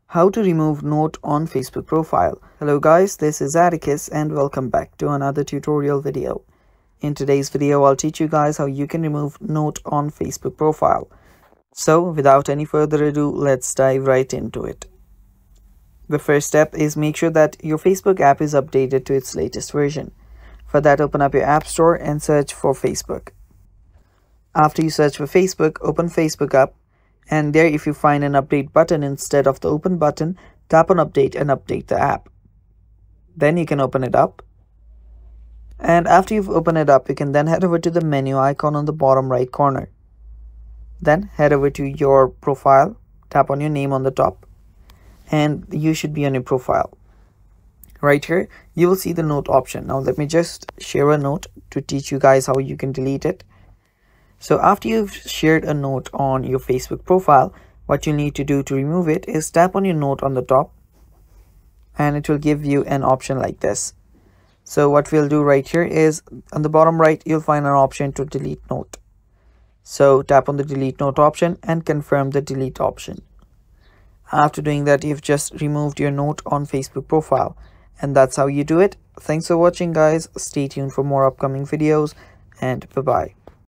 How to remove note on Facebook profile. Hello guys, this is Atticus and welcome back to another tutorial video. In today's video, I'll teach you guys how you can remove note on Facebook profile. So without any further ado, let's dive right into it. The first step is make sure that your Facebook app is updated to its latest version. For that, open up your App Store and search for Facebook. After you search for Facebook, open Facebook up. And there, if you find an update button instead of the open button, tap on update and update the app. Then you can open it up. And after you've opened it up, you can then head over to the menu icon on the bottom right corner. Then head over to your profile, tap on your name on the top, and you should be on your profile. Right here, you will see the note option. Now let me just share a note to teach you guys how you can delete it. So after you've shared a note on your Facebook profile, what you need to do to remove it is tap on your note on the top and it will give you an option like this. So what we'll do right here is on the bottom right, you'll find an option to delete note. So tap on the delete note option and confirm the delete option. After doing that, you've just removed your note on Facebook profile. And that's how you do it. Thanks for watching guys. Stay tuned for more upcoming videos and bye-bye.